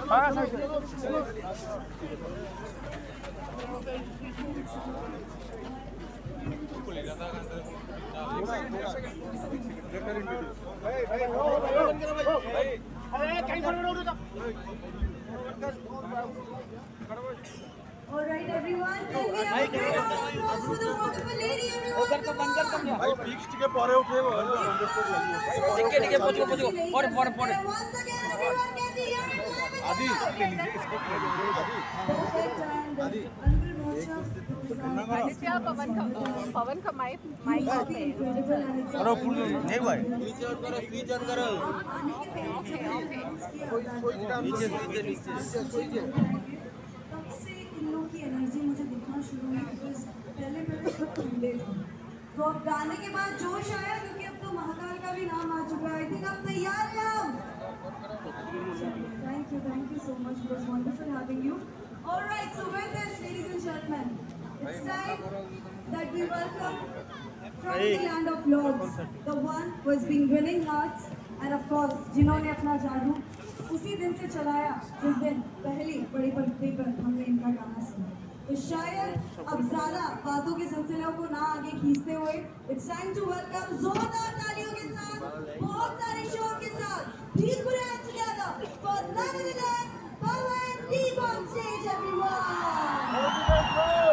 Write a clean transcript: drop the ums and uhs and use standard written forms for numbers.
All right, everyone. Can we have a great applause for the wonderful lady, everyone? भाई fixed के पारे उठे वो ठीक है पहुंचो और Once again, everyone, can we hear it live in आदि the ले लीजिए इसको ले लीजिए perfect and Uncle Moshe पवन का माइक incredible and it's अरे फुल नहीं भाई तब से इन लोगों की एनर्जी मुझे दिखना शुरू हुई बिकॉज पहले सब ठंडे थे तो अब गाने के बाद जोश आया क्योंकि अब तो महाकाल का भी नाम आ चुका है आई थिंक आप तैयार हैं हम thank you so much it was wonderful having you alright so with this ladies and gentleman it's time that we welcome from the land of lords the one who has been winning hearts and of course जिन्होंने अपना जादू उसी दिन से चलाया जिस दिन पहली बड़ी पत्ती पर हमने इनका गाना सुना तो शायद अब ज्यादा बातों के सिलसिलों को ना आगे खींचते हुए इट्स टाइम टू वेलकम जोरदार तालियों के साथ बहुत सारे शोर के साथ please put your hands together for none other than Pawandeep on stage everyone